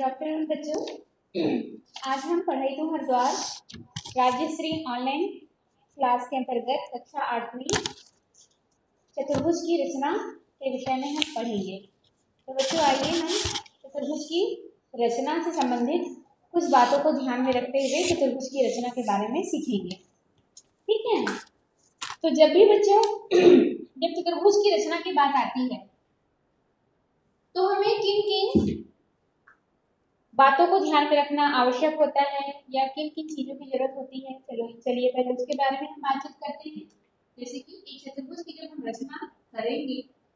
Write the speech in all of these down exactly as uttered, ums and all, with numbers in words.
Good afternoon बच्चों। आज हम पढ़ाई तो हरिद्वार राज्यश्री ऑनलाइन क्लास के अंतर्गत कक्षा आठवीं चतुर्भुज की रचना के विषय में हम पढ़ेंगे। तो बच्चों आइए हम चतुर्भुज की रचना से संबंधित कुछ बातों को ध्यान में रखते हुए चतुर्भुज की रचना के बारे में सीखेंगे। ठीक है। तो जब भी बच्चों जब चतुर्भुज की रचना की बात आती है तो हमें किन किन बातों को ध्यान में रखना आवश्यक होता है या किन किन चीजों की जरूरत होती है। चलो चलिए पहले उसके बारे में हम बातचीत करते हैं। जैसे कि एक चतुर्भुज की जब हम रचना करेंगे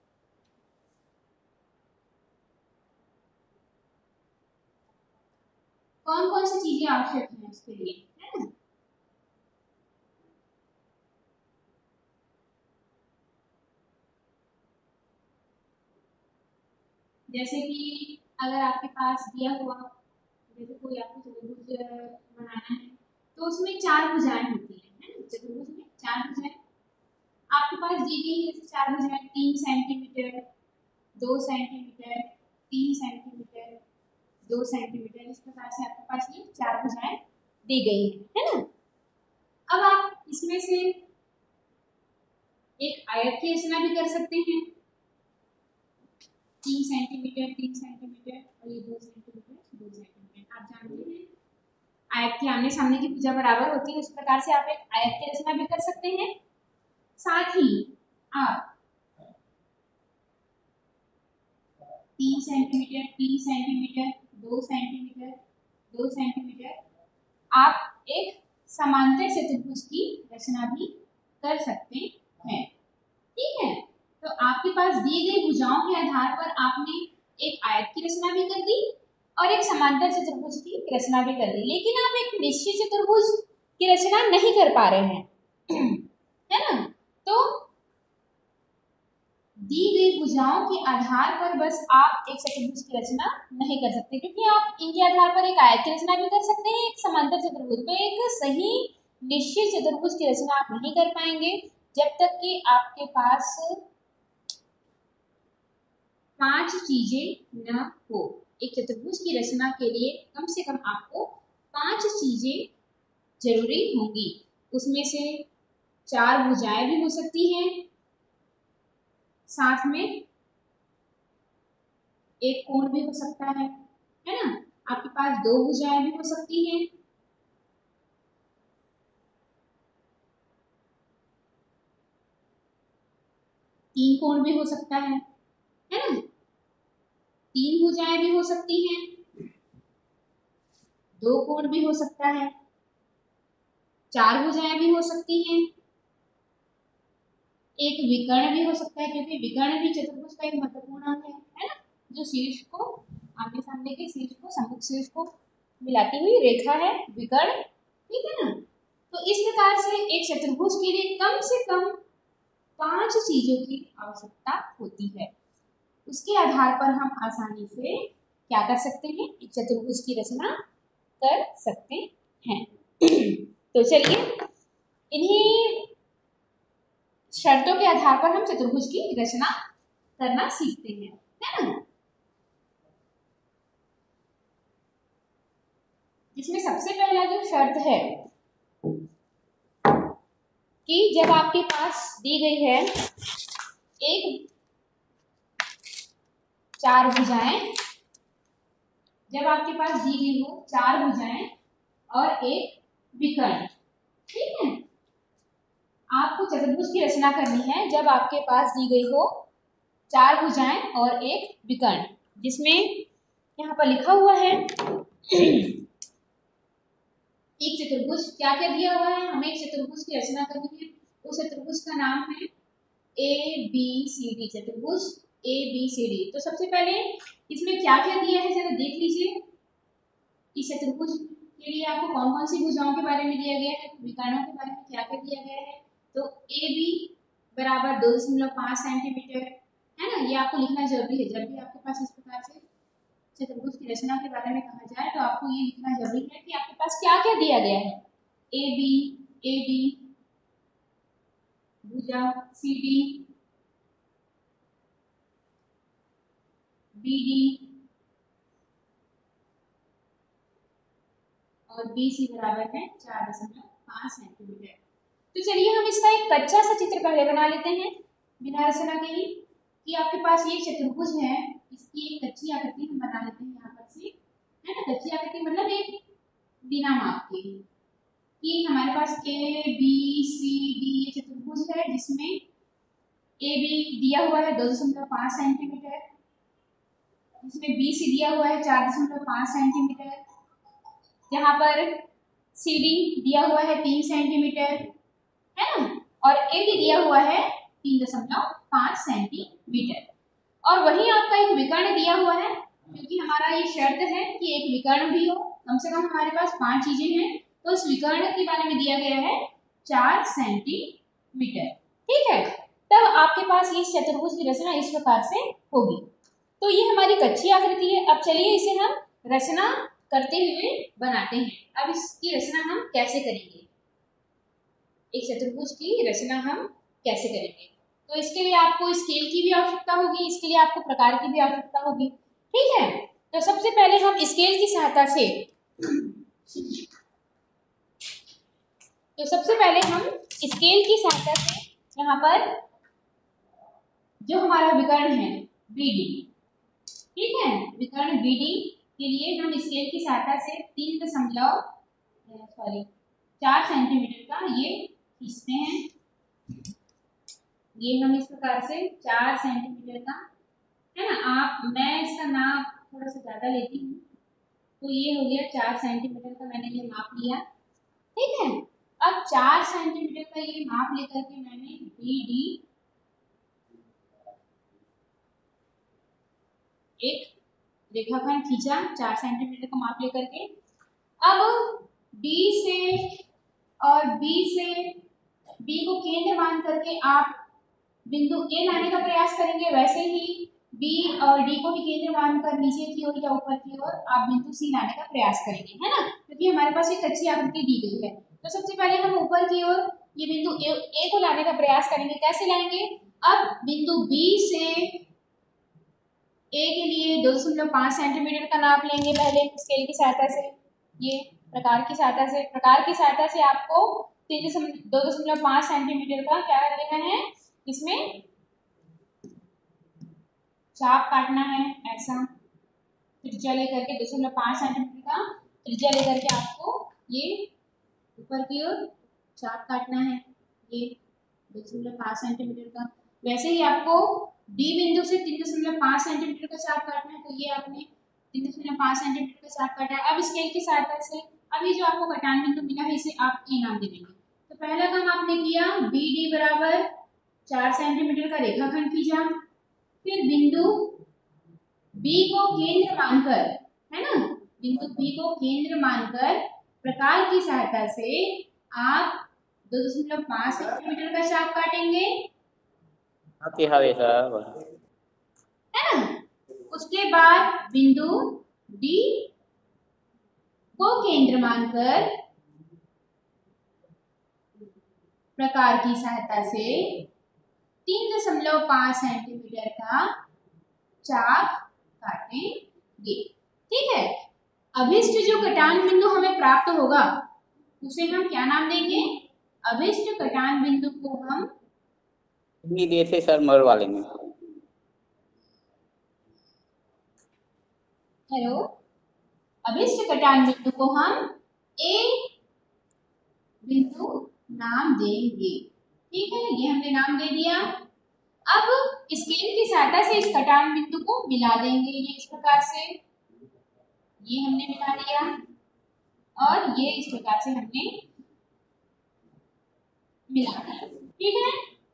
कौन कौन सी चीजें आवश्यक हैं उसके लिए, है ना। जैसे कि अगर आपके पास दिया हुआ जैसे कोई आपको चतुर्भुज बनाना है तो उसमें चार भुजाएं होती हैं, है ना। चतुर्भुज में चार भुजाएं आपके पास दी गई है। जैसे चार भुजाएं तीन सेंटीमीटर, दो सेंटीमीटर, तीन सेंटीमीटर, दो सेंटीमीटर, इस प्रकार से आपके पास ये चार भुजाएं दी गई है, है ना। अब आप इसमें से एक आयत की रचना भी कर सकते हैं। तीन सेंटीमीटर, तीन सेंटीमीटर और ये दो सेंटीमीटर, दो सेंटीमीटर। आप जानते हैं आयत की आमने सामने की भुजा बराबर होती है, उस प्रकार से आप एक आयत की रचना भी कर सकते हैं। साथ ही आप तीन सेंटीमीटर, तीन सेंटीमीटर, दो सेंटीमीटर, दो सेंटीमीटर आप एक समांतर चतुर्भुज की रचना भी कर सकते हैं। ठीक है। तो आपके पास दी गई भुजाओं के आधार पर आपने एक आयत की रचना भी कर दी और एक समांतर चतुर्भुज की रचना भी कर दी, लेकिन आप एक निश्चित चतुर्भुज की रचना नहीं कर पा रहे हैं, है ना। तो दी गई भुजाओं के आधार पर बस आप एक चतुर्भुज की रचना नहीं कर सकते, क्योंकि आप इनके आधार पर एक आयत की रचना भी कर सकते हैं, एक समांतर चतुर्भुज। तो एक सही निश्चित चतुर्भुज की रचना आप नहीं कर पाएंगे जब तक कि आपके पास पांच चीजें न हो। एक चतुर्भुज की रचना के लिए कम से कम आपको पांच चीजें जरूरी होंगी। उसमें से चार भुजाएं भी हो सकती हैं, साथ में एक कोण भी हो सकता है, है ना। आपके पास दो भुजाएं भी हो सकती हैं, तीन कोण भी हो सकता है, है ना। तीन भुजाएं भी हो सकती हैं, दो कोण भी हो सकता है, चार भुजाएं भी हो सकती हैं, एक विकर्ण भी हो सकता है, क्योंकि विकर्ण भी चतुर्भुज का एक महत्वपूर्ण अंग है, है ना। जो शीर्ष को आमने सामने के शीर्ष को सम्मुख शीर्ष को मिलाती हुई रेखा है विकर्ण, ठीक है ना। तो इस प्रकार से एक चतुर्भुज के लिए कम से कम पांच चीजों की आवश्यकता होती है। उसके आधार पर हम आसानी से क्या कर सकते हैं, एक चतुर्भुज की रचना कर सकते हैं। तो चलिए इन्हीं शर्तों के आधार पर हम चतुर्भुज की रचना करना सीखते हैं, है ना। जिसमें सबसे पहला जो शर्त है कि जब आपके पास दी गई है एक चार भुजाएं, जब आपके पास दी गई हो चार भुजाएं और एक विकर्ण, ठीक है। आपको चतुर्भुज की रचना करनी है जब आपके पास दी गई हो चार भुजाएं और एक विकर्ण, जिसमें यहाँ पर लिखा हुआ है एक चतुर्भुज क्या क्या दिया हुआ है। हमें एक चतुर्भुज की रचना करनी है। उस चतुर्भुज का नाम है ए बी सी डी, चतुर्भुज ए बी सी डी। तो सबसे पहले इसमें क्या क्या दिया है जरा देख लीजिए। इस चतुर्भुज के लिए आपको कौन कौन सी भुजाओं के बारे में दिया गया है, विकर्णों के बारे में क्या क्या दिया गया है। तो ए बी बराबर दो दशमलव पांच सेंटीमीटर, है ना। ये आपको लिखना जरूरी है। जब भी आपके पास इस प्रकार से चतुर्भुज की रचना के बारे में कहा जाए तो आपको ये लिखना जरूरी है कि आपके पास क्या क्या दिया गया है। ए बी, ए बी भुजा, सी डी, बी डी, और बी सी बराबर है चार दशमलव पाँच सेंटीमीटर। तो चलिए हम इसका एक कच्चा सा चित्र पहले बना लेते हैं बिना रचना के ही, कि आपके पास ये चतुर्भुज है, इसकी एक कच्ची आकृति हम बना लेते हैं यहाँ पर से, है ना। कच्ची आकृति मतलब एक बिना माप के, कि हमारे पास ए बी सी डी ये चतुर्भुज है जिसमें ए बी दिया हुआ है दो दशमलव पाँच सेंटीमीटर, जिसमें बी सी दिया हुआ है चार दशमलव पाँच सेंटीमीटर, यहाँ पर सी डी दिया हुआ है तीन सेंटीमीटर, है ना, और ए डी दिया हुआ है तीन दशमलव पाँच सेंटीमीटर। और वहीं आपका एक विकर्ण दिया हुआ है, क्योंकि हमारा ये शर्त है कि एक विकर्ण भी हो, कम से कम हमारे पास पांच चीजें हैं, तो इस विकर्ण के बारे में दिया गया है चार सेंटीमीटर। ठीक है, तब आपके पास ये चतुर्भुज की रचना इस प्रकार से होगी। तो ये हमारी कच्ची आकृति है। अब चलिए इसे हम रचना करते हुए बनाते हैं। अब इसकी रचना हम कैसे करेंगे, एक चतुर्भुज की रचना हम कैसे करेंगे, तो इसके लिए आपको स्केल की भी आवश्यकता होगी, इसके लिए आपको प्रकार की भी आवश्यकता होगी। ठीक है, तो सबसे पहले हम स्केल की सहायता से तो सबसे पहले हम स्केल की सहायता से यहाँ पर जो हमारा विकर्ण है बी डी, ठीक है, विकर्ण बी डी के लिए हम स्केल की सहायता से तीन दशमलव सॉरी चार सेंटीमीटर का ये खींचते हैं। ये हम इस प्रकार से चार सेंटीमीटर का, है ना, आप मैं इसका नाप थोड़ा सा ज्यादा लेती हूँ, तो ये हो गया चार सेंटीमीटर का मैंने ये माप लिया। ठीक है, अब चार सेंटीमीटर का ये माप लेकर के मैंने बी डी एक रेखाखंड खींचा चार सेंटीमीटर का माप लेकर के। अब डी से और बी से बी को केंद्र मान करके आप बिंदु ए लाने का प्रयास करेंगे, वैसे ही बी और डी को भी केंद्र मानकर नीचे की ओर या ऊपर की ओर आप बिंदु सी लाने का प्रयास करेंगे, है ना, क्योंकि हमारे पास एक कच्ची आकृति दी गई है। तो सबसे पहले हम ऊपर की ओर ये बिंदु ए, ए को लाने का प्रयास करेंगे। कैसे लाएंगे, अब बिंदु बी से ए के लिए दो दशमलव पाँच सेंटीमीटर का नाप लेंगे पहले स्केल की सहायता से, ये प्रकार की सहायता से प्रकार की सहायता से आपको तीन दशमलव दो दशमलव पाँच सेंटीमीटर का क्या लेना है, इसमें चाप काटना है, ऐसा त्रिज्या लेकर के दशमलव पाँच सेंटीमीटर का त्रिज्या लेकर के आपको ये ऊपर की ओर चाप काटना है, ये दशमलव पाँच सेंटीमीटर का। वैसे ही आपको डी बिंदु से तीन दशमलव पाँच सेंटीमीटर का चाप काटना है, तो ये आपने तीन दशमलव पाँच सेंटीमीटर का चाप काटा है। अब स्केल की सहायता से अभी जो आपको कटान बिंदु मिला है इसे आप ए नाम दे देंगे। तो पहला काम आपने किया, बी डी बराबर चार सेंटीमीटर का रेखाखंड खींचा, फिर बिंदु बी को केंद्र मानकर, है ना, बिंदु बी को केंद्र मानकर प्रकार की सहायता से आप दो दशमलव पाँच सेंटीमीटर का चाप काटेंगे, है ना। उसके बाद बिंदु डी को केंद्र मानकर प्रकार की सहायता से तीन दशमलव पाँच सेंटीमीटर का चाप काटेंगे। ठीक है, अभिष्ट जो कटान बिंदु हमें प्राप्त होगा उसे हम क्या नाम देंगे, अभिष्ट कटान बिंदु को हम दिए थे सर मर वाले में। हेलो, अभिष्ट कटान बिंदु को हम ए बिंदु नाम देंगे। ठीक है, ये हमने नाम दे दिया। अब स्केल की सहायता से इस कटान बिंदु को मिला देंगे, ये इस प्रकार से, ये हमने मिला लिया और ये इस प्रकार से हमने मिला दिया। ठीक है,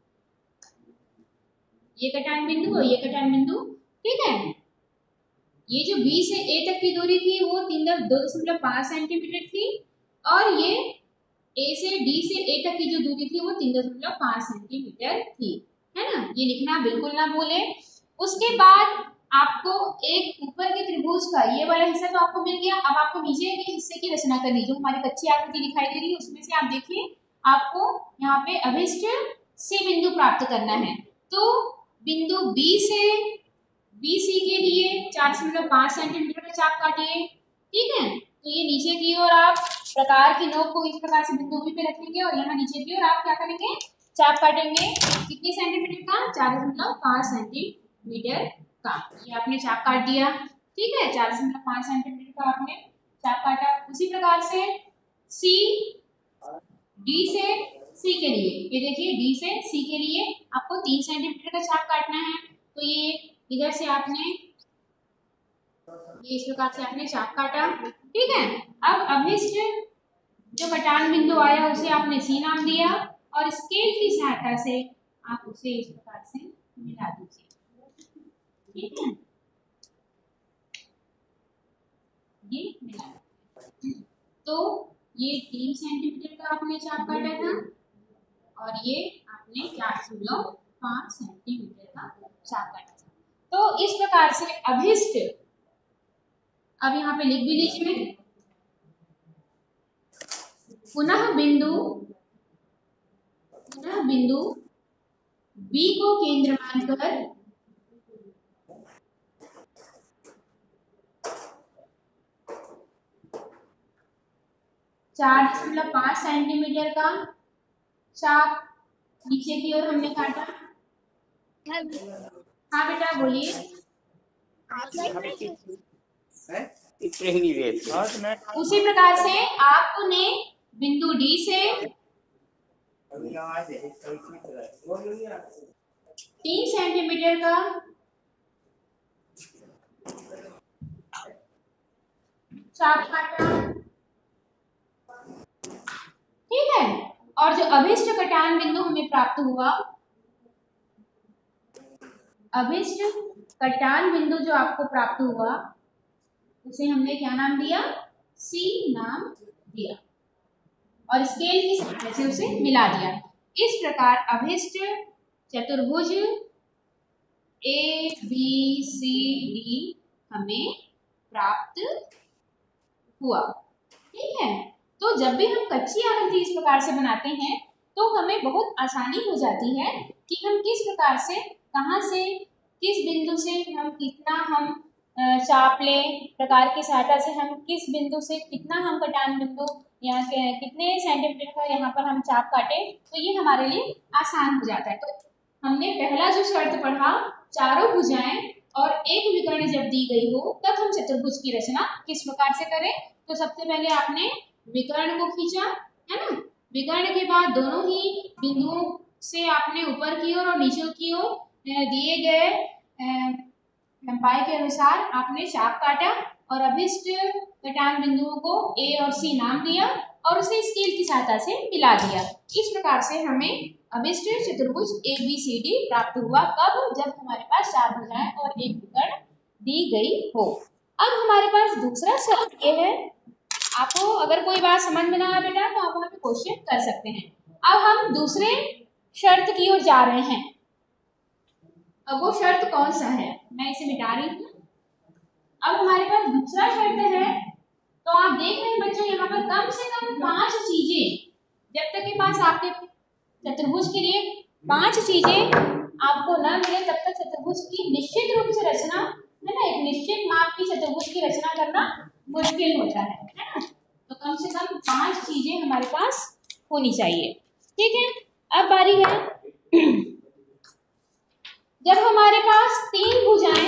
ये कटान बिंदु और ये कटान बिंदु। ठीक है, ये जो बी से ए तक की दूरी थी वो तीन दो दशमलव पाँच सेंटीमीटर थी, और ये ए से डी से ए तक की जो दूरी थी वो तीन दशमलव पाँच सेंटीमीटर थी, है ना। ये लिखना बिल्कुल ना भूलें। उसके बाद आपको एक ऊपर के त्रिभुज का ये वाला हिस्सा तो आपको मिल गया। अब आपको नीचे के हिस्से की रचना करनी, जो हमारी कच्ची आकृति दिखाई दे रही है उसमें से आप देखिए, आपको यहाँ पे अभिष्ट सी बिंदु प्राप्त करना है। तो बिंदु बी से बी सी के लिए चार दशमलव पाँच सेंटीमीटर का चाप काटिए। ठीक है, तो ये नीचे की ओर आप प्रकार की नोक को इस प्रकार से बिंदु भी पे रखेंगे और यहाँ नीचे की ओर आप क्या करेंगे, चाप काटेंगे। कितने सेंटीमीटर का? चार दशमलव पाँच सेंटीमीटर का। ये आपने चाप काट दिया, ठीक है। चार दशमलव पाँच सेंटीमीटर का आपने चाप काटा। उसी प्रकार से सी डी से सी के लिए, ये देखिए डी से सी के लिए आपको तीन सेंटीमीटर का चाप काटना है। तो ये इधर से आपने ये इस प्रकार से आपने चाप काटा, ठीक है। अब अभिष्ट जो कटान बिंदु आया उसे आपने सी नाम दिया और स्केल की सहायता से आप उसे इस प्रकार से मिला दीजिए, ठीक है। ये मिला, तो ये तीन सेंटीमीटर का आपने चाप काटा था और ये आपने चार दशमलव पाँच सेंटीमीटर का चाप काटा था। तो इस प्रकार से अभिष्ट, अब यहाँ पे लिख भी लीजिए, पुनः बिंदु पुनः बिंदु बी को केंद्र मानकर चार दशमलव पाँच सेंटीमीटर का चाप नीचे की ओर हमने काटा। हाँ बेटा बोलिए। उसी प्रकार से आपने बिंदु डी से तीन सेंटीमीटर का चाप काटा, ठीक है। और जो अभिष्ट कटान बिंदु हमें प्राप्त हुआ, अभिष्ट कटान बिंदु जो आपको प्राप्त हुआ उसे हमने क्या नाम दिया? सी नाम दिया और स्केल की सहायता से उसे मिला दिया। इस प्रकार अभिष्ट चतुर्भुज ए बी सी डी हमें प्राप्त हुआ, ठीक है। तो जब भी हम कच्ची आकृति इस प्रकार से बनाते हैं तो हमें बहुत आसानी हो जाती है कि हम किस प्रकार से, कहाँ से, किस बिंदु से हम कितना हम चाप ले, प्रकार की सहायता से हम किस बिंदु से कितना हम कटान बिंदु यहाँ के कितने सेंटीमीटर का यहाँ पर हम चाप काटे, तो ये हमारे लिए आसान हो जाता है। तो हमने पहला जो शर्त पढ़ा, चारों भुजाएं और एक विकर्ण जब दी गई हो तब हम चतुर्भुज की रचना किस प्रकार से करें। तो सबसे पहले आपने विकर्ण को खींचा, है ना। विकर्ण के बाद दोनों ही बिंदुओं से आपने ऊपर की ओर और नीचे की ओर दिए गए लंबाई के अनुसार आपने चाप काटा और अभिष्ट कटान बिंदुओं को ए और सी नाम दिया और उसे स्केल की सहायता से मिला दिया। इस प्रकार से हमें अभिष्ट चतुर्भुज ए बी सी डी प्राप्त हुआ। कब? जब हमारे पास चार भुजाएं और एक विकर्ण दी गई हो। अब हमारे पास दूसरा शर्त ये है, आपको अगर कोई बात समझ में ना आए बेटा तो आप वहां पे क्वेश्चन कर सकते हैं। अब हम दूसरे शर्त की ओर जा रहे हैं। अब वो शर्त कौन सा है, मैं इसे मिटा रही हूँ। अब हमारे पास दूसरा शर्त है, तो आप देख रहे हैं बच्चों यहाँ पर कम से कम पांच चीजें, जब तक के पास आपके चतुर्भुज के लिए पांच चीजें आपको न मिले तब तक चतुर्भुज की निश्चित रूप से रचना, है ना, एक निश्चित माप की चतुर्भुज की रचना करना मुश्किल होता है, है ना। तो कम से कम पांच चीजें हमारे पास होनी चाहिए, ठीक है। अब बारी है जब हमारे पास तीन भुजाएं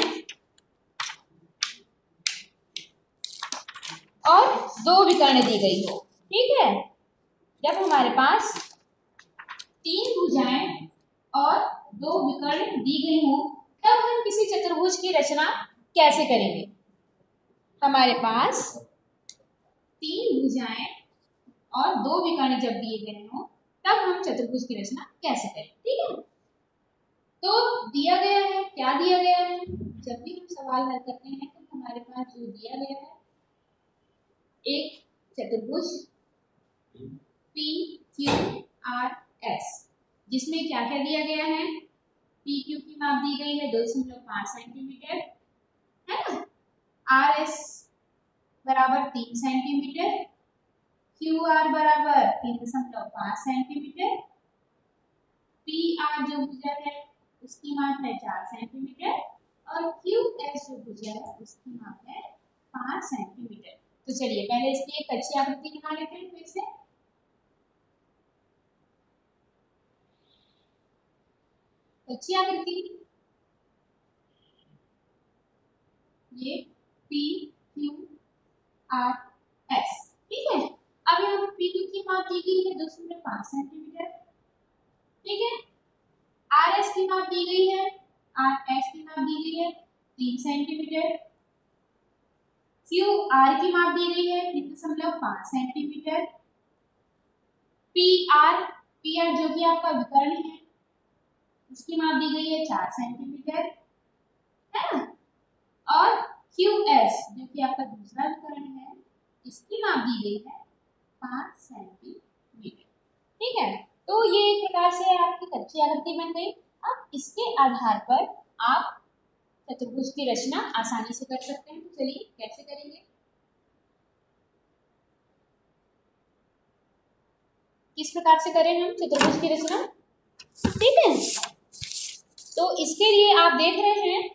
और दो विकर्ण दी गई हो, ठीक है। जब हमारे पास तीन भुजाएं और दो विकर्ण दी गई हो तब हम किसी चतुर्भुज की रचना कैसे करेंगे। हमारे पास तीन भुजाएं और दो विकर्ण जब दिए गए हो तब हम चतुर्भुज की रचना कैसे करें, ठीक है। तो दिया गया है, क्या दिया गया है, जब भी हम सवाल हल करते हैं तो हमारे पास जो दिया गया है एक चतुर्भुज पी क्यू आर एस, जिसमें क्या क्या दिया गया है, पी क्यू की माप दी गई है दो दशमलव पाँच सेंटीमीटर, है ना। आर एस बराबर तीन सेंटीमीटर, क्यू आर बराबर तीन दशमलव पाँच सेंटीमीटर, पी आर जो भुजा है उसकी माप है चार सेंटीमीटर और क्यू एस जो भुजा है उसकी माप है पाँच सेंटीमीटर। तो चलिए पहले इसकी एक कच्ची आकृति बना लेते हैं फिर से। कच्ची आकृति ये पी क्यू आर एस, ठीक है। अब यहाँ पर पी क्यू की माप दी गई है दो दशमलव पाँच सेंटीमीटर, ठीक है। आर एस की माप दी गई है, आर एस की माप दी गई है तीन सेंटीमीटर। क्यू आर की माप दी गई है तीन दशमलव पाँच centimetre. P R P R जो कि आपका विकर्ण है उसकी माप दी गई है चार सेंटीमीटर, है ना। और क्यू एस जो कि आपका दूसरा विकर्ण है इसकी माप दी गई है पाँच सेंटीमीटर, ठीक है। तो ये एक प्रकार से आपकी कच्ची आकृति बन गई। अब इसके आधार पर आप चतुर्भुज की रचना आसानी से कर सकते हैं। तो चलिए कैसे करेंगे, किस प्रकार से करें हम चतुर्भुज की रचना, ठीक है। तो इसके लिए आप देख रहे हैं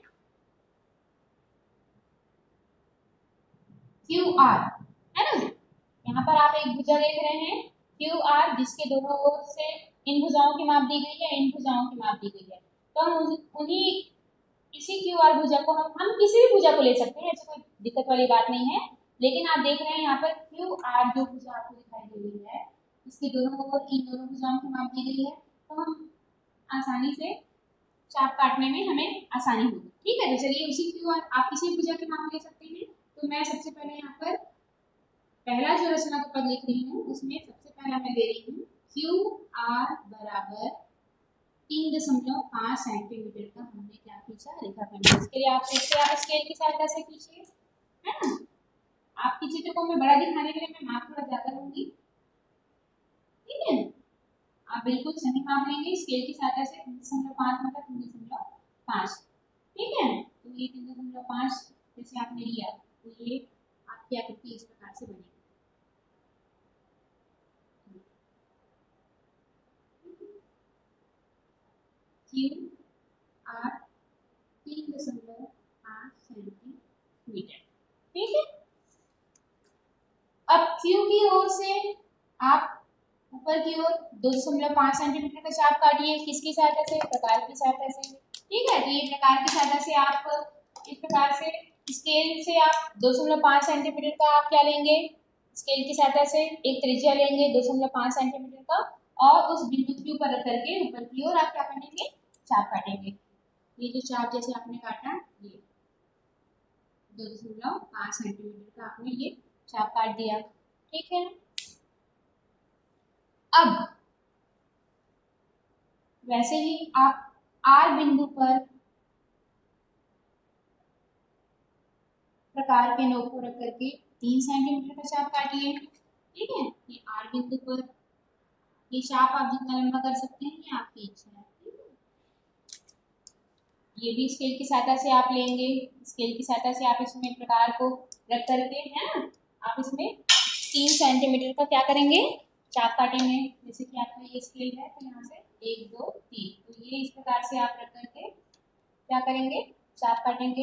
क्यू आर, है ना। यहाँ पर आप एक भुजा देख रहे हैं क्यू आर जिसके दोनों ओर से इन भुजाओं की माप दी गई है, इन भुजाओं की माप दी गई है। तो हम उन्हीं इसी क्यू आर भुजा को हम हम किसी भी भुजा को ले सकते हैं, ऐसी कोई दिक्कत वाली बात नहीं है। लेकिन आप देख रहे हैं यहाँ पर क्यू आर जो भुजा आपको दिखाई दे रही है इसके दोनों ओर इन दोनों भुजाओं की माप दी गई है, तो हम आसानी से चाप काटने में हमें आसानी होगी, ठीक है। तो चलिए उसी क्यू आर आप किसी भुजा की माप ले सकते हैं। तो मैं सबसे पहले यहाँ पर पहला जो रचना का पद लिख रही हूँ उसमें सबसे पहला मैं दे रही हूँ क्यू आर बराबर तीन दशमलव पाँच सेंटीमीटर का हमने क्या खींचा, रेखाखंड। इसके लिए आप स्केल की सहायता से खींचिए, है ना। आपकी चित्र को मैं बड़ा दिखाने के लिए मैं माप थोड़ा ज्यादा लूंगी, ठीक है। आप बिल्कुल सही माप लेंगे स्केल की सहायता से। तीन दशमलव पाँच मतलब तीन दशमलव पाँच, ठीक है। तो ये तीन दशमलव पाँच जैसे आपने लिया तो ये आपकी आकृति इस प्रकार से बनेगी। क्यू आर तीन दशमलव पाँच सेंटीमीटर, ठीक है। अब क्यू की ओर से आप ऊपर की ओर दो दशमलव पाँच सेंटीमीटर का चाप काटिए, किसकी सहायता से, प्रकार की सहायता से, ठीक है। तो ये प्रकार की सहायता से आप इस प्रकार से स्केल से आप दो दशमलव पाँच सेंटीमीटर का आप क्या लेंगे, स्केल की सहायता से एक त्रिज्या लेंगे दो दशमलव पाँच सेंटीमीटर का और उस बिंदु क्यू पर रख करके ऊपर की ओर आप क्या करेंगे, चाप काटेंगे। ये जो चाप जैसे आपने काटा ये दो दशमलव पाँच सेंटीमीटर का आपने ये चाप काट दिया, ठीक है। अब वैसे ही आप आर बिंदु पर प्रकार के नोक को रख करके तीन सेंटीमीटर का चाप काटिए, ठीक है। ये आर बिंदु पर ये चाप आप जितना लंबा कर सकते हैं ये आपकी इच्छा है, ठीक है। ये भी स्केल की सहायता से आप लेंगे, स्केल की सहायता से आप इसमें प्रकार को रख करके, है ना, आप इसमें तीन सेंटीमीटर का क्या करेंगे, चाप काटेंगे। जैसे कि आपका ये स्केल है तो यहाँ से एक दो तीन, तो ये इस प्रकार से आप रख करके क्या करेंगे, चाप काटेंगे,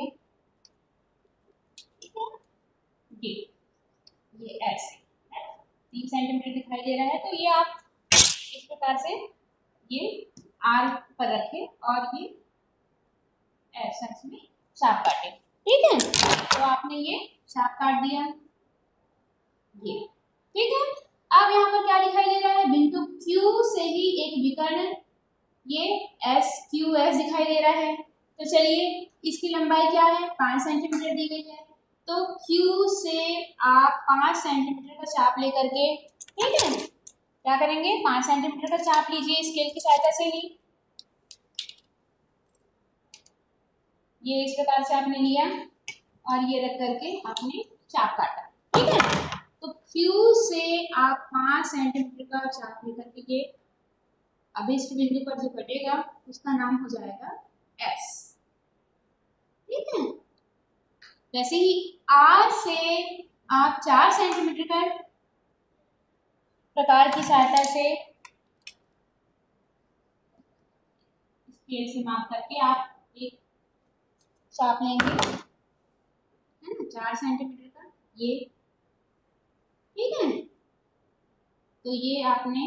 ठीक है। ये ये ऐसे तीन सेंटीमीटर दिखाई दे रहा है, तो ये आप इस प्रकार से ये आर पर रखें और ये ऐसा इसमें चाप काटे, ठीक है। तो आपने ये चाप काट दिया, ये ठीक है। अब यहाँ पर क्या दिखाई दे रहा है, बिंदु Q से ही एक विकर्ण ये एस क्यू एस दिखाई दे रहा है। तो चलिए इसकी लंबाई क्या है, पाँच सेंटीमीटर दी गई है। तो Q से आप पाँच सेंटीमीटर का चाप लेकर के, ठीक है, क्या करेंगे, पाँच सेंटीमीटर का चाप लीजिए स्केल की सहायता से ही। ये इस प्रकार से आपने लिया और ये रख करके आपने चाप काटा, ठीक है। तो Q से आप पाँच सेंटीमीटर का चाप लेकर के ये अभिष्ट बिंदु पर जो कटेगा उसका नाम हो जाएगा S, ठीक है। वैसे ही R से आप चार सेंटीमीटर का प्रकार की सहायता से स्केल से माप करके आप एक चाप लेंगे, है ना, चार सेंटीमीटर का। ये ठीक है। तो ये आपने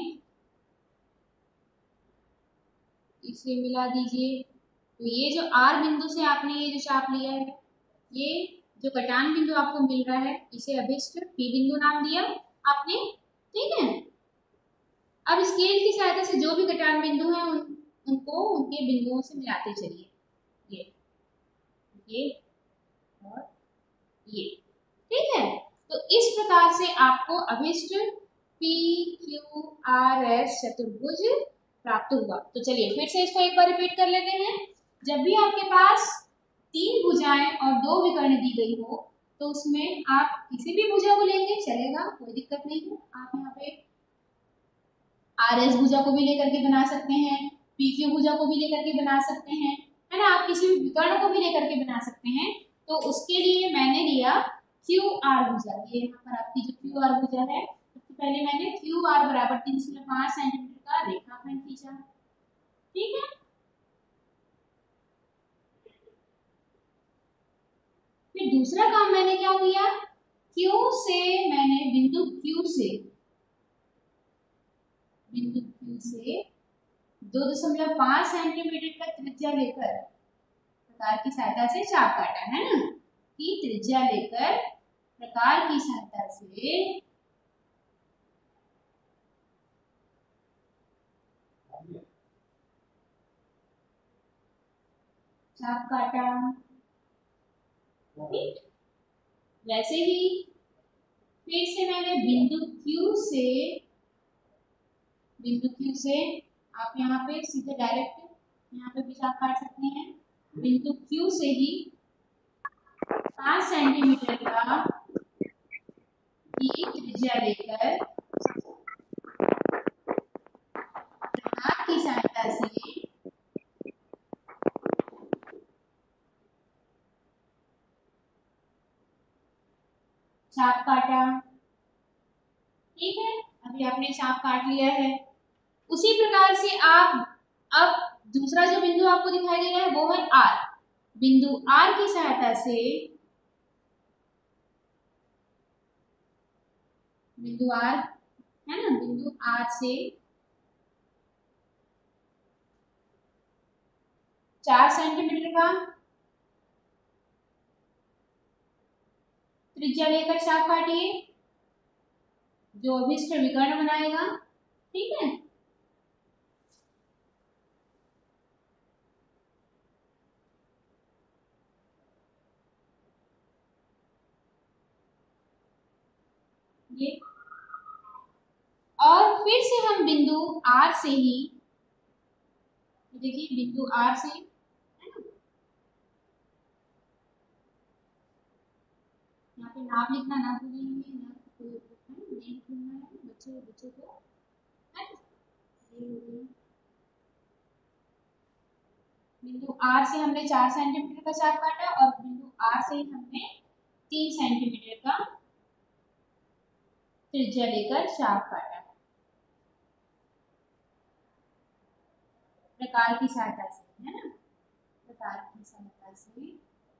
इसे मिला दीजिए। तो ये जो आर बिंदु से आपने ये जो चाप लिया है, ये जो कटान बिंदु आपको मिल रहा है, इसे अभिष्ट पी बिंदु नाम दिया आपने। ठीक है। अब स्केल की सहायता से जो भी कटान बिंदु है उन, उनको उनके बिंदुओं से मिलाते चलिए, ये ये और ये। ठीक है। तो इस प्रकार से आपको अभिष्ट पी क्यू आर एस चतुर्भुज प्राप्त हुआ। तो चलिए फिर से इसको एक बार रिपीट कर लेते हैं। जब भी आपके पास तीन भुजाएं और दो विकर्ण दी गई हो तो उसमें आप किसी भी भुजा को लेंगे चलेगा, कोई दिक्कत नहीं है। आप यहाँ पे आर एस भुजा को भी लेकर के बना सकते हैं, पी क्यू भुजा को भी लेकर के बना सकते हैं, है ना। आप किसी भी विकर्ण को भी लेकर के बना सकते हैं। तो उसके लिए मैंने लिया क्यू आर भुजा। ये यहाँ पर आपकी जो क्यू आर भुजा है, सबसे पहले मैंने क्यू आर बराबर तीन दशमलव पाँच सेंटीमीटर का रेखाखंड खींचा। ठीक है। फिर दूसरा काम मैंने क्या किया, क्यू से मैंने बिंदु क्यू से बिंदु क्यू से दो दशमलव पाँच सेंटीमीटर का त्रिज्या लेकर प्रकार की सहायता से चाप काटा, है ना। कि त्रिज्या लेकर प्रकार की सहायता से चाप काटा। वैसे ही फिर से मैंने बिंदु Q से बिंदु Q से आप यहाँ पे सीधे डायरेक्ट यहाँ पे भी चाप काट सकते हैं। बिंदु Q से ही पाँच सेंटीमीटर का की त्रिज्या लेकर प्रकार की सहायता से चाप काटा। ठीक है। अभी आपने चाप काट लिया है। उसी प्रकार से आप अब दूसरा जो बिंदु आपको दिखाई दे रहा है वो है आर। बिंदु आर की सहायता से बिंदु आर है ना, बिंदु आर से चार सेंटीमीटर का त्रिज्या लेकर चाप काटिए जो अभिष्ट विकर्ण बनाएगा। ठीक है। ये और फिर से हम बिंदु आर से ही देखिए बिंदु आर से यहाँ पे नाम लिखना ना भूलेंगे, ना नहीं भूलना है बच्चे बच्चों को, है। बिंदु आर से हमने चार सेंटीमीटर का चाप काटा और बिंदु आर से ही हमने तीन सेंटीमीटर का त्रिज्या लेकर चाप काटा प्रकार की सहायता से, है ना। प्रकार की सहायता से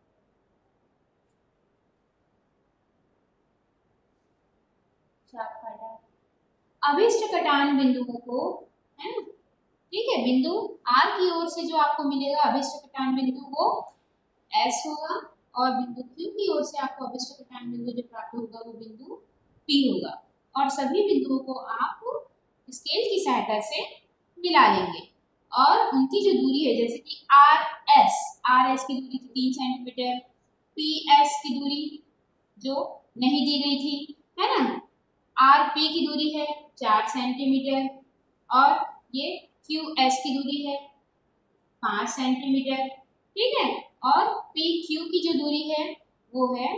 चाप काटा। अभिष्ट कटान बिंदुओं को, है ना। ठीक है। बिंदु आर की ओर से जो आपको मिलेगा अभिष्ट कटान बिंदु वो एस होगा और बिंदु क्यू की ओर से आपको अभिष्ट कटान बिंदु जो प्राप्त होगा वो बिंदु पी होगा। और सभी बिंदुओं को आप स्केल की सहायता से मिला लेंगे और उनकी जो दूरी है जैसे कि आर एस आर एस की दूरी थी तीन सेंटीमीटर, पी एस की दूरी जो नहीं दी गई थी, है ना। आर पी की दूरी है चार सेंटीमीटर और ये क्यू एस की दूरी है पाँच सेंटीमीटर। ठीक है। और पी क्यू की जो दूरी है वो है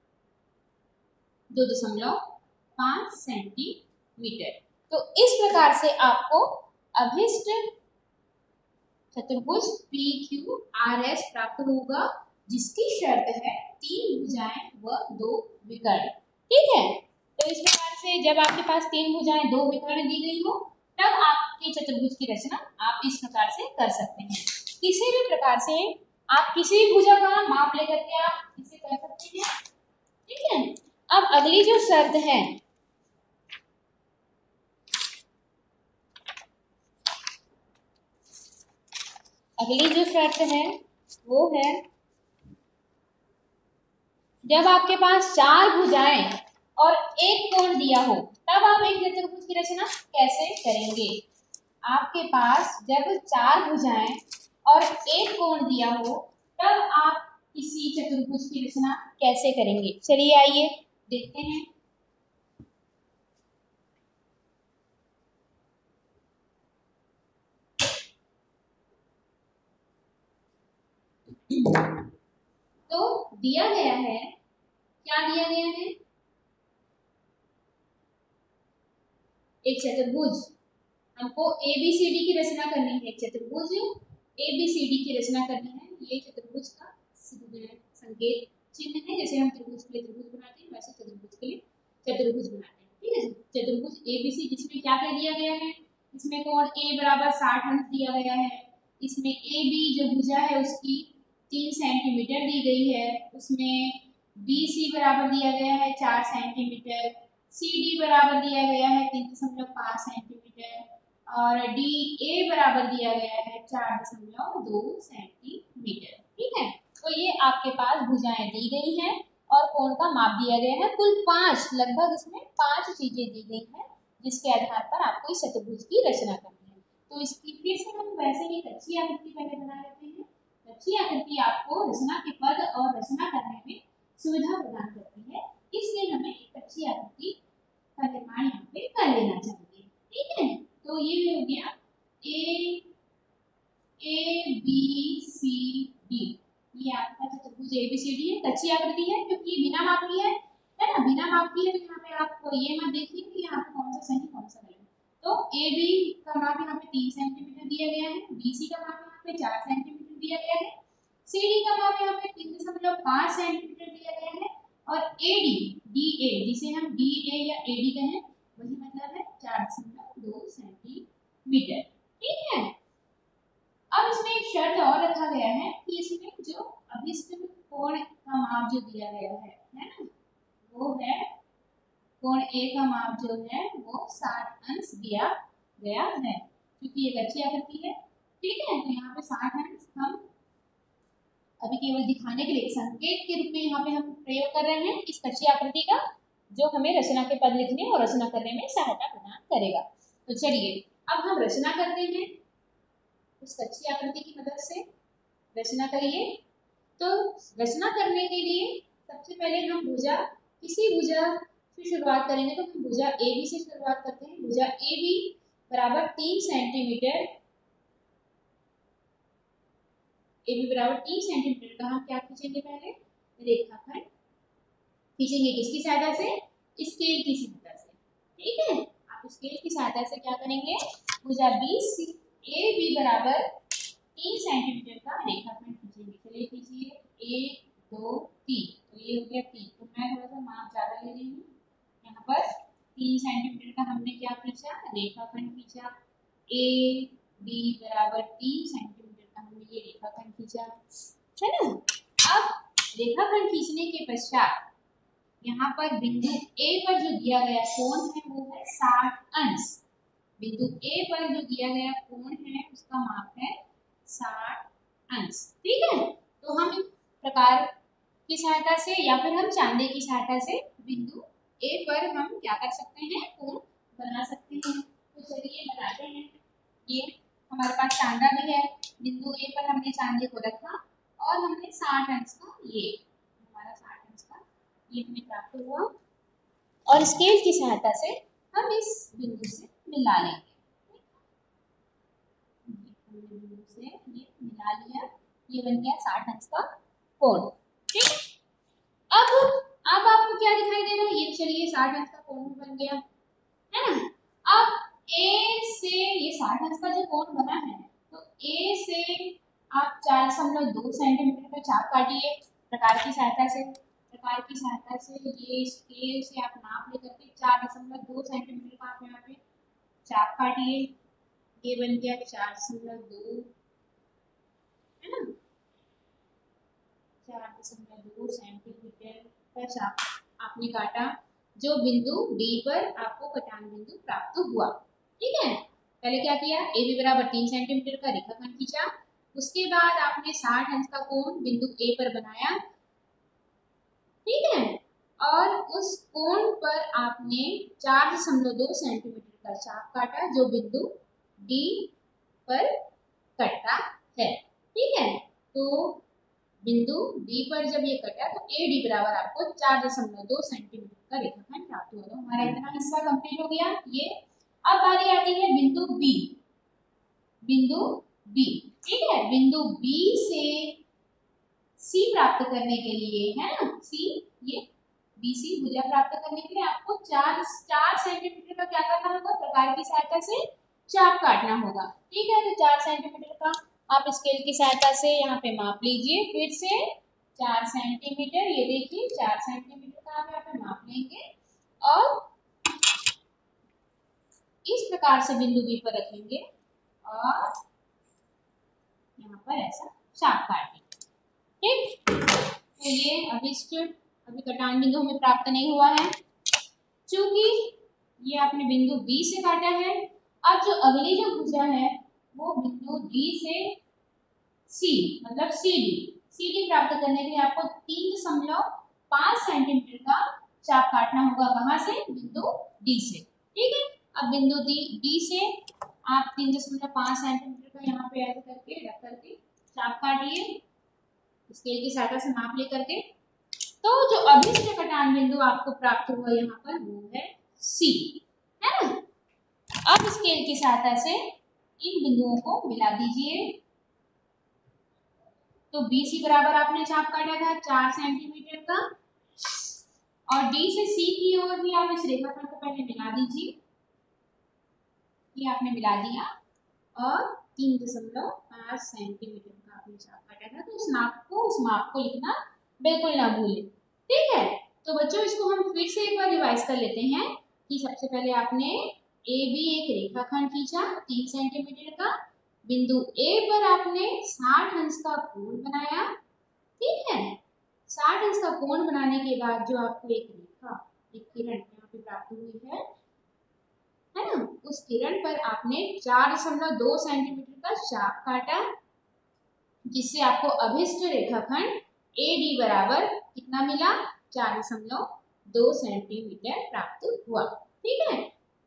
दो दशमलव पाँच सेंटीमीटर। तो इस प्रकार से आपको अभिष्ट चतुर्भुज पी क्यू आर एस प्राप्त होगा जिसकी शर्त है तीन भुजाएं व दो विकर्ण। ठीक है। तो इस प्रकार से जब आपके पास तीन भुजाएं दो विकर्ण दी गई हो तब आपके चतुर्भुज की रचना आप इस प्रकार से कर सकते हैं। किसी भी प्रकार से आप किसी भी भुजा का माप लेकर के आप इसे कर सकते हैं। ठीक है। अब अगली जो शर्त है अगली जो शर्त है वो है, जब आपके पास चार भुजाएं और एक कोण दिया हो तब आप एक चतुर्भुज की रचना कैसे करेंगे। आपके पास जब चार भुजाएं और एक कोण दिया हो तब आप किसी चतुर्भुज की रचना कैसे करेंगे। चलिए आइए देखते हैं। तो दिया गया है, क्या दिया गया है, एक चतुर्भुज। हमको ए बी सी डी की रचना करनी है। एक चतुर्भुज ए बी सी डी की रचना करनी है। ये चतुर्भुज का संकेत चिन्ह है। जैसे हम त्रिभुज के लिए त्रिभुज बनाते हैं वैसे चतुर्भुज के लिए चतुर्भुज बनाते हैं। ठीक है, चतुर्भुज ए बी सी, जिसमें क्या क्या दिया गया है, इसमें कोण ए बराबर साठ अंश दिया गया है। इसमें ए बी जो भुजा है उसकी तीन सेंटीमीटर दी गई है। उसमें बी सी बराबर दिया गया है चार सेंटीमीटर। सी डी बराबर दिया गया है तीन दशमलव पाँच सेंटीमीटर और डी ए बराबर दिया गया है चार दशमलव दो सेंटीमीटर। ठीक है, तो ये आपके पास भुजाएं दी गई हैं और कोण का माप दिया गया है। कुल पांच, लगभग इसमें पांच चीजें दी गई हैं जिसके आधार पर आपको इस चतुर्भुज की रचना करनी है। तो इसकी फिर से हम वैसे ही एक अच्छी आकृति पहले बना लेते हैं। अच्छी आकृति आपको रचना के पद और रचना करने में सुविधा प्रदान करती है, इसलिए हमें एक अच्छी आकृति का निर्माण यहाँ पे कर लेना चाहिए। ठीक है, तो ये हो गया ए ए बी सी डी, ये आपका चतुर्भुज ए बी सी डी है। अच्छी आकृति है क्योंकि ये बिना माप की है, है ना, बिना माप की है। तो यहाँ पे आप ये मत देखिए कि यहाँ पे कौन सा सही कौन सा गलत। तो ए बी का माप यहाँ पे तीन सेंटीमीटर दिया गया है, बी सी का माप यहाँ पे चार सेंटीमीटर दिया गया है, सी डी का माप यहाँ पे तीन दशमलव पाँच सेंटीमीटर दिया गया है और ए डी डी ए, जिसे हम डी ए या ए डी कहें, वही मतलब है चार दशमलव दो सेंटीमीटर। ठीक है, अब इसमें एक शर्त और रखा गया है कि इसमें जो अभिष्ट कोण का माप जो दिया गया है, है ना, वो है कोण ए का माप जो है वो साठ अंश दिया गया है, क्योंकि एक अच्छी आकृति है। ठीक है, तो यहाँ पे साठ अंश हम अभी केवल दिखाने के लिए संकेत के रूप में यहाँ पे हम प्रयोग कर रहे हैं इस कच्ची आकृति का, जो हमें रचना के पद लिखने और रचना करने में सहायता प्रदान करेगा। तो चलिए अब हम रचना करते हैं उस कच्ची आकृति की मदद से। रचना करिए। तो रचना करने के लिए सबसे पहले हम भुजा, किसी भुजा से शुरुआत करेंगे। तो हम भुजा ए बी से शुरुआत करते हैं। भुजा ए बी बराबर तीन सेंटीमीटर, ए बी बराबर तीन सेंटीमीटर का हम क्या खींचेंगे, पहले रेखाखंड खींचेंगे। किसकी सहायता से, स्केल की सहायता से। ठीक है, आप स्केल की सहायता से क्या करेंगे, भुजा बी सी ए बी बराबर तीन सेंटीमीटर का रेखाखंड खींचेंगे। चलिए खींचिए, एक दो तीन, तो ये हो गया तीन। तो मैं थोड़ा सा माप ज्यादा ले रही हूँ। यहाँ पर तीन सेंटीमीटर का हमने क्या खींचा, रेखाखंड खींचा। ए बी बराबर तीन सेंटीमीटर का हमने ये रेखाखंड खींचा, है ना। अब रेखाखंड खींचने के पश्चात यहाँ पर बिंदु ए पर जो दिया गया कोण है वो है साठ अंश। बिंदु ए पर जो दिया गया कोण है उसका माप है साठ अंश। ठीक है, तो हम इस प्रकार की सहायता से या फिर हम चांदे की सहायता से बिंदु ए पर हम क्या कर सकते हैं, कोण बना सकते हैं। तो चलिए बनाते हैं। ये हमारे पास चांदा भी है। बिंदु ए पर हमने चांदे को रखा और हमने साठ अंश का, ये हमारा साठ अंश का ये हमें प्राप्त हुआ और स्केल की सहायता से हम इस बिंदु से मिला लेंगे। बिंदु से ये मिला लिया, ये बन गया साठ अंश का कोण। ठीक, अब अब आपको क्या दिखाई दे रहा है, ये चलिए साठ अंश का कोण बन गया, है ना। अब ए से ये साठ अंश का जो कोण बना है, तो ए से आप चार दशमलव दो सेंटीमीटर का चाप काटिए प्रकार की सहायता से। प्रकार की सहायता से ये स्केल से आप नाप लेकर के चार दशमलव दो सेंटीमीटर का आप यहाँ पे चाप काटिए। ये बन गया चार दशमलव दो, है ना, चार दशमलव दो सेंटीमीटर का चाप आपने काटा, जो बिंदु डी पर आपको कटान बिंदु प्राप्त हुआ। ठीक है, पहले क्या किया, ए बी बराबर तीन सेंटीमीटर का रेखाखंड खींचा, उसके बाद आपने साठ अंश का कोण बिंदु ए पर बनाया, ठीक है, और उस कोण पर आपने चार दशमलव दो सेंटीमीटर का चाप काटा जो बिंदु डी पर कटता है, ठीक है। तो बिंदु डी पर जब ये कटा तो ए डी बराबर आपको चार दशमलव दो सेंटीमीटर का रेखाखंड प्राप्त हुआ। तो हमारा इतना हिस्सा कंप्लीट हो गया ये। अब बारी आती है बिंदु बी, बिंदु बी, ठीक है। बिंदु बी से सी प्राप्त करने के लिए, है ना, सी, ये बी सी भुजा प्राप्त करने के लिए आपको चार चार सेंटीमीटर का क्या करना होगा, प्रकार की सहायता से चाप काटना होगा, ठीक है। तो चार सेंटीमीटर का आप स्केल की सहायता से यहाँ पे माप लीजिए, फिर से चार सेंटीमीटर, ये देखिए चार सेंटीमीटर का आप यहाँ पे माप लेंगे और इस प्रकार से बिंदु बी पर रखेंगे और यहाँ पर ऐसा चाप काटेंगे, ठीक। तो ये अभिष्ट अभी कटान बिंदु हमें प्राप्त नहीं हुआ है, क्योंकि ये आपने बिंदु बी से काटा है। अब जो अगली जो भुजा है वो बिंदु डी से सी, मतलब सी डी, सी डी प्राप्त करने के लिए आपको तीन दशमलव पाँच सेंटीमीटर का चाप काटना होगा, कहाँ से, बिंदु डी से, ठीक है। अब बिंदु डी डी से आप तीन दशमलव पाँच सेंटीमीटर का यहाँ पे ऐसे करके रख करके चाप काटिए स्केल की सहायता से माप लेकर के। तो जो अभिष्ट कटान बिंदु आपको प्राप्त हुआ यहाँ पर वो है सी, है ना। अब स्केल की सहायता से इन बिंदुओं को मिला दीजिए। तो बी सी बराबर आपने चाप काटा था चार सेंटीमीटर का और डी से सी की ओर भी आप इस रेखाखंड को पहले मिला दीजिए, ये आपने मिला दिया और तीन दशमलव पाँच सेंटीमीटर का आपने चाप काटा था। तो उस नाप को उस माप को लिखना बिल्कुल ना भूलें, ठीक है। तो बच्चों इसको हम फिर से एक बार रिवाइज कर लेते हैं कि सबसे पहले आपने ए बी एक रेखाखंड खींचा तीन सेंटीमीटर का, बिंदु ए पर आपने साठ अंश का कोण बनाया, ठीक है। साठ अंश का कोण बनाने के बाद जो आपको एक रेखा, एक किरण यहाँ पे प्राप्त हुई है, है ना, उस किरण पर आपने चार दशमलव दो सेंटीमीटर का चाप काटा, जिससे आपको अभिष्ट रेखाखंड ए डी बराबर कितना मिला, चार दशमलव दो सेंटीमीटर प्राप्त हुआ, ठीक है।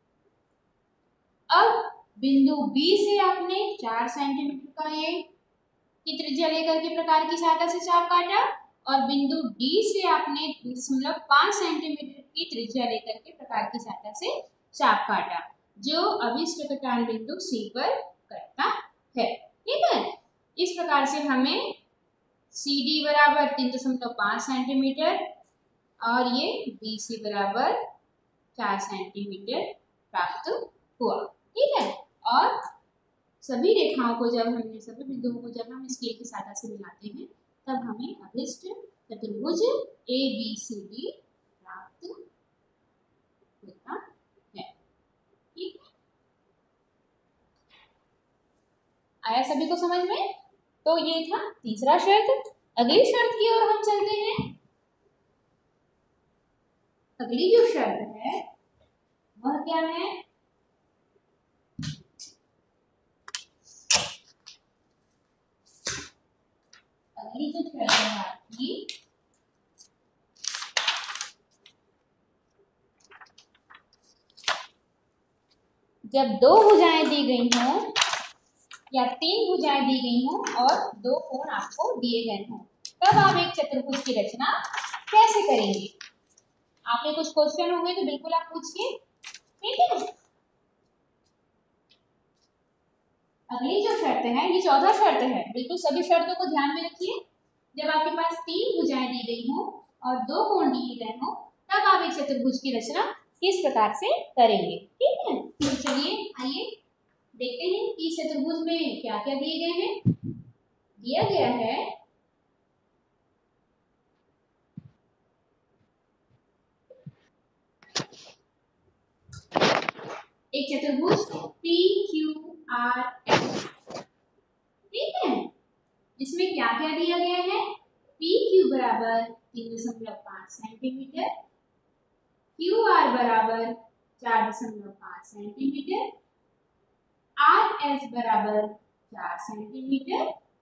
अब बिंदु बी से आपने चार सेंटीमीटर का ये की त्रिज्या लेकर के प्रकार की सहायता से चाप काटा और बिंदु डी से आपने दशमलव पाँच सेंटीमीटर की त्रिज्या लेकर के प्रकार की सहायता से चाप काटा, जो अभिष्ट कटान बिंदु सी पर करता है, ठीक है। इस प्रकार से हमें सी डी बराबर तीन दशमलव पाँच सेंटीमीटर और ये बी सी बराबर चार सेंटीमीटर प्राप्त हुआ, ठीक है। और सभी रेखाओं को जब हमने सभी बिंदुओं को जब हम स्केल की सहायता से मिलाते हैं तब हमें अभिष्ट चतुर्भुज ए बी सी डी प्राप्त होता है, ठीक है। आया सभी को समझ में? तो ये था तीसरा शर्त। अगली शर्त की ओर हम चलते हैं। अगली जो शर्त है वह क्या है, अगली जो शर्त है आपकी, जब दो भुजाएं दी गई हों या तीन भुजाएं दी गई हों और दो कोण आपको दिए गए हों, तब आप एक चतुर्भुज की रचना कैसे करेंगे। आपके कुछ क्वेश्चन होंगे तो बिल्कुल आप पूछिए, ठीक है। अगली जो शर्त है ये चौथा शर्त है, बिल्कुल सभी शर्तों को ध्यान में रखिए। जब आपके पास तीन भुजाएं दी गई हों और दो कोण दिए गए हों तब आप एक चतुर्भुज की रचना किस प्रकार से करेंगे, ठीक है। तो चलिए आइए देखते हैं कि चतुर्भुज में क्या क्या दिए गए हैं। दिया गया है एक चतुर्भुज पी क्यू आर एस, ठीक है, जिसमें क्या क्या दिया गया है, पी क्यू बराबर तीन दशमलव पाँच सेंटीमीटर, क्यू आर बराबर चार दशमलव पाँच सेंटीमीटर, आर एस बराबर चार सेंटीमीटर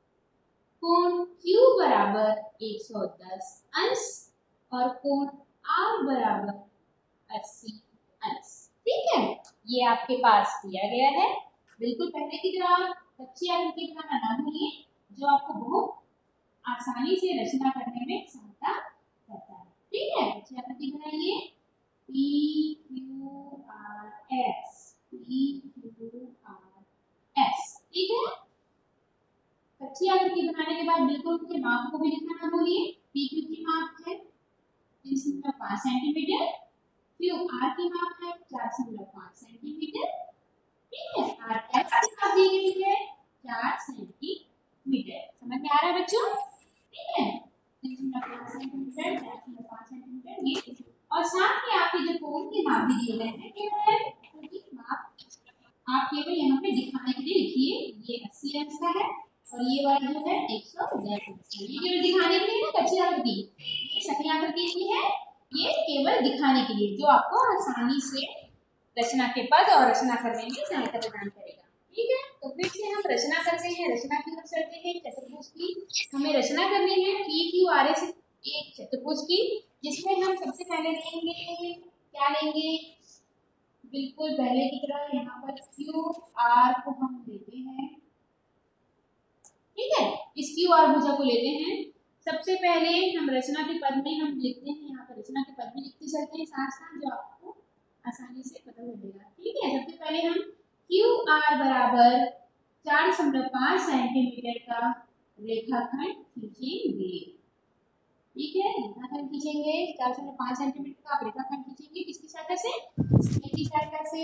बराबर एक सौ दस अंश और कोण R बराबर अस्सी अंश। ठीक है, ये आपके पास दिया गया है। बिल्कुल पहले की तरह कच्ची आकृति बनाना ना भूलिए, जो आपको बहुत आसानी से रचना करने में सहायता करता है। ठीक है, कच्ची आकृति बनाइए। P Q R S P Q R S। ठीक है, कच्ची आकृति बनाने के बाद बिल्कुल उसके माप को भी लिखना ना भूलिए। P Q की माप है तीन दशमलव पाँच सेंटीमीटर, Q R की माप है चार दशमलव पाँच सेंटीमीटर। ठीक है, R S की माप दी गई है चार सेंटीमीटर। समझ में आ रहा है बच्चों? ठीक है, तीन दशमलव पाँच सेंटीमीटर, चार दशमलव पाँच सेंटीमीटर ये, और साथ ही आपके जो कोण की माप भी दिए गए हैं केवल उनकी माप आप केवल यहाँ पे दिखाने के लिए लिखिए। ये अस्सी अंश का है और ये वाला जो है एक सौ दस अंश का। ये केवल दिखाने के लिए ना कच्ची आकृति, ये सही आकृति की है, ये केवल दिखाने के लिए, जो आपको आसानी से रचना के पद और रचना करने में सहायता प्रदान करेगा। ठीक है, तो फिर से हम रचना करते हैं। रचना की ओर चलते हैं। चतुर्भुज की हमें रचना करनी है। P Q R S एक चतुर्भुज की, जिसमें हम सबसे पहले लेंगे, क्या लेंगे, बिल्कुल पहले की तरह यहाँ पर Q R को हम लेते हैं। ठीक है, इस Q R भुजा को लेते हैं। सबसे पहले हम रचना के पद में हम लिखते हैं, यहाँ पर रचना के पद भी लिखते चलते हैं साथ साथ, जो आपको आसानी से पता चलेगा। ठीक है, सबसे पहले हम Q R बराबर चार दशमलव पाँच सेंटीमीटर का रेखाखंड खींचेंगे। ठीक है, रेखाखंड खींचेंगे चार दशमलव पाँच सेंटीमीटर का आप रेखाखंड खींचेंगे। किसकी सहायता से? स्केल की सहायता से।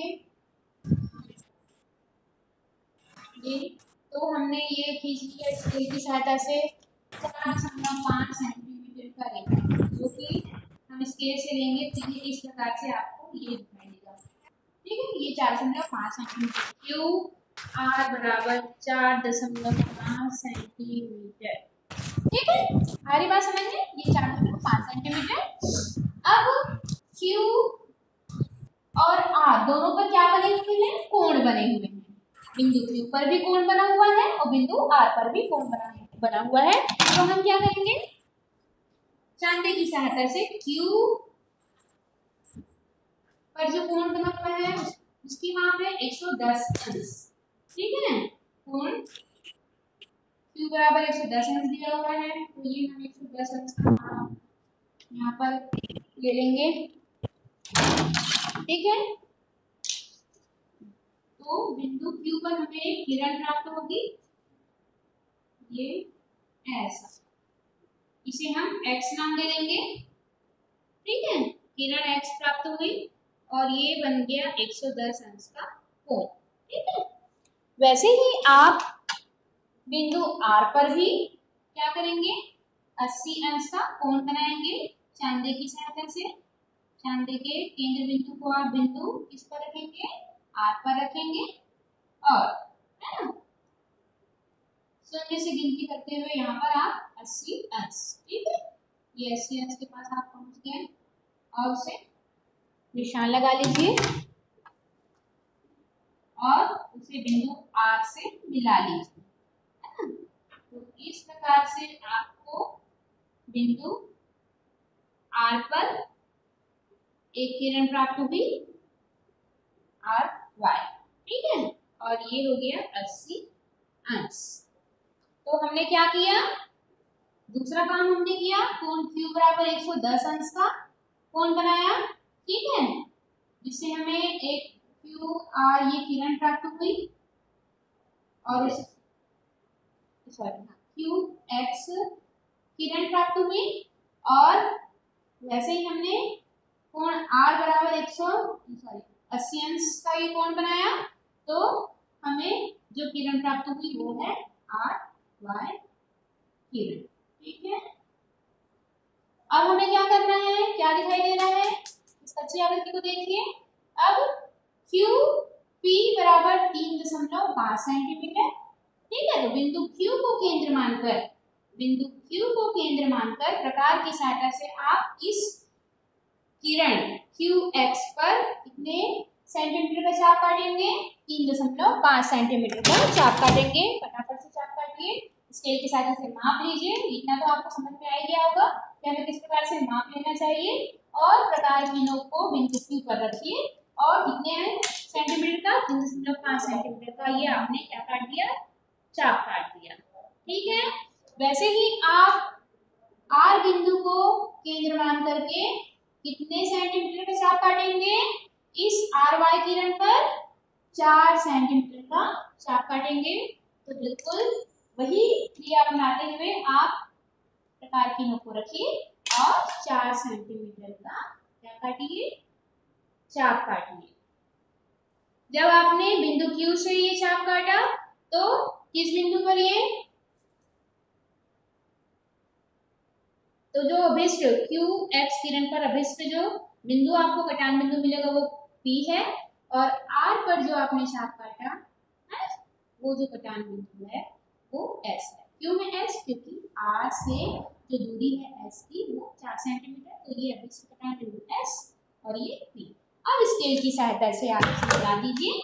ये तो हमने ये खींच लिया स्केल की सहायता से चार दशमलव पाँच सेंटीमीटर का रेखाखंड, जो कि हम स्केल से लेंगे तो ये इस प्रकार से आपको ये दिखाई देगा। ठीक है, ये चार दशमलव पाँच सेंटीमीटर। Q R बराबर चार दशमलव पाँच सेंटीमीटर। ठीक है, हमारी बात समझ में, ये चार दशमलव पाँच सेंटीमीटर। अब Q और R दोनों पर क्या बने हुए हैं? कोण बने हुए हैं। बिंदु Q पर भी कोण बना हुआ है और बिंदु R पर भी कोण बना बना हुआ है। तो हम क्या करेंगे? चांदे की सहायता से Q पर जो कोण बना हुआ है उसकी माप है एक सौ दस अंश। ठीक है, कोण Q बराबर एक सौ दस अंश दिया हुआ है, तो ये हम एक सौ दस अंश का माप यहाँ पर ले लेंगे। ठीक है, तो बिंदु Q पर हमें एक किरण प्राप्त होगी, ये ऐसा, इसे हम x नाम दे देंगे। ठीक है, किरण x प्राप्त हुई और ये बन गया एक सौ दस अंश का कोण। ठीक है, वैसे ही आप बिंदु R पर भी क्या करेंगे? अस्सी अंश का कोण बनाएंगे चांदे की सहायता से। चांदे के केंद्र बिंदु को आप बिंदु किस पर रखेंगे? R पर रखेंगे और है ना, शून्य से गिनती करते हुए यहाँ पर आप अस्सी अंश। ठीक है, ये अस्सी अंश के पास आप पहुंच गए और उसे निशान लगा लीजिए और उसे बिंदु R से मिला लीजिए, है ना। तो इस प्रकार से आपको बिंदु R पर एक किरण प्राप्त हुई आर वाई। ठीक है, और ये हो गया अस्सी अंश। तो हमने क्या किया? दूसरा काम हमने किया, कोण Q बराबर एक सौ दस अंश का कोण बनाया। ठीक है, जिससे हमें एक Q R ये किरण प्राप्त हुई और उस सॉरी Q X किरण प्राप्त हुई और वैसे ही हमने कोण R बराबर एक सौ सॉरी अस्सी अंश का ये कोण बनाया, तो हमें जो किरण प्राप्त हुई वो है R Y किरण। ठीक है, अब हमें क्या करना है? क्या दिखाई दे रहा है? इस कच्ची आकृति को देखिए। अब Q P बराबर तीन दशमलव पाँच सेंटीमीटर। ठीक है, तो बिंदु Q को केंद्र मानकर बिंदु Q को केंद्र मानकर प्रकार की सहायता से आप इस किरण Q X पर कितने सेंटीमीटर का चाप काटेंगे? तीन दशमलव पाँच सेंटीमीटर का चाप काटेंगे। फटाफट से चाप काटिए। स्केल की सहायता से माप लीजिए। इतना तो आपको समझ में आ ही गया होगा कि हमें किस प्रकार से माप लेना चाहिए। और प्रकार की नोक को बिंदु क्यू पर रखिए और कितने हैं सेंटीमीटर का, तीन दशमलव पाँच सेंटीमीटर का ये आपने क्या काट दिया, चाप काट दिया। ठीक है, वैसे ही आप आर बिंदु को केंद्र मान करके कितने सेंटीमीटर का चाप काटेंगे, इस आर वाई किरण पर चार सेंटीमीटर का चाप काटेंगे। तो बिल्कुल वही क्रिया अपनाते हुए आप प्रकार की नोक को रखिए और चार सेंटीमीटर का क्या काटिए, चाप काटिए। जब आपने बिंदु Q से ये चाप काटा तो किस बिंदु पर ये, तो जो अभिष्ट Q X किरण पर अभिष्ट जो बिंदु आपको कटान बिंदु मिलेगा वो P है और R पर जो आपने चाप काटा है वो जो कटान बिंदु है वो S है। क्यों है S? क्योंकि R से जो दूरी है S की वो चार सेंटीमीटर, तो ये अभिष्ट कटान बिंदु S और ये P। अब स्केल की सहायता से आप इसे लगा दीजिए।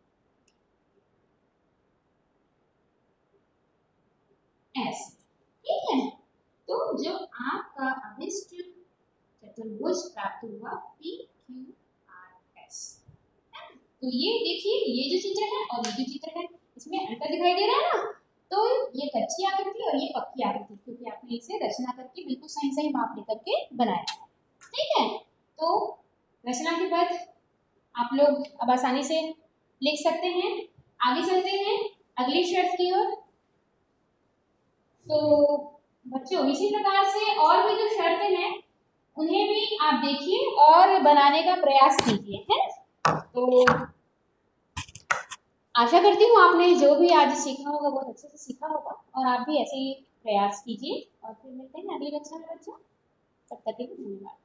ऐसे, ठीक है। तो जो आपका अभिष्ट चतुर्भुज प्राप्त हुआ P Q R S, तो ये देखिए ये जो चित्र है और ये जो चित्र है इसमें अंतर दिखाई दे रहा है ना। तो ये कच्ची आकृति और ये पक्की आकृति, क्योंकि आपने इसे रचना करके बिल्कुल सही सही माप लेकर के बनाया है। ठीक है, तो रचना के बाद आप लोग अब आसानी से लिख सकते हैं। आगे चलते हैं अगली शर्त की ओर। तो बच्चों इसी प्रकार से और भी जो शर्तें हैं उन्हें भी आप देखिए और बनाने का प्रयास कीजिए, है। तो आशा करती हूँ आपने जो भी आज सीखा होगा बहुत अच्छे से सीखा होगा और आप भी ऐसे ही प्रयास कीजिए और फिर मिलते हैं अगली कक्षा में बच्चों। तब तक के लिए धन्यवाद।